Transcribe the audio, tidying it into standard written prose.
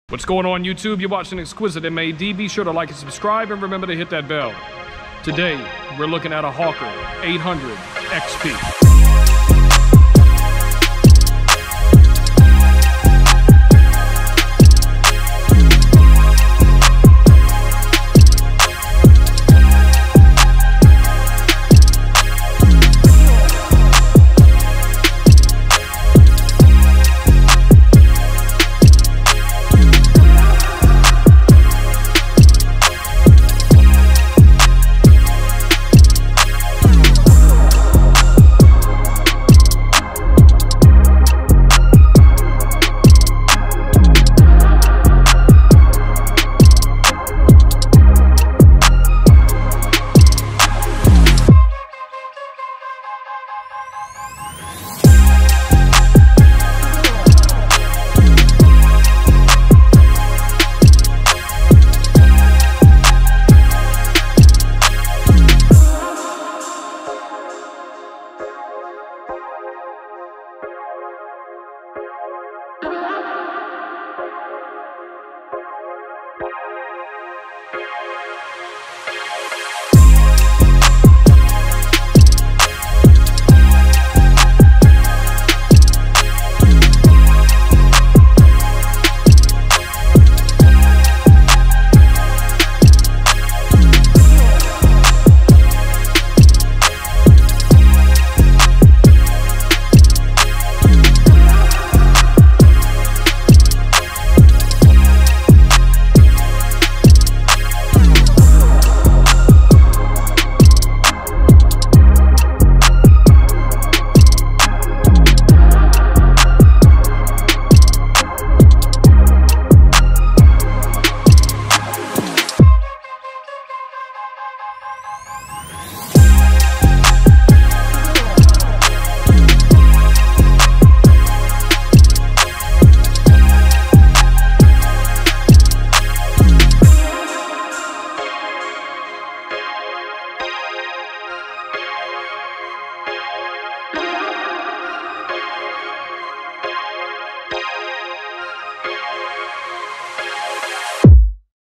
What's going on YouTube? You're watching ExquisiteMAD. Be sure to like and subscribe and remember to hit that bell. Today, we're looking at a Hawker 800 XP.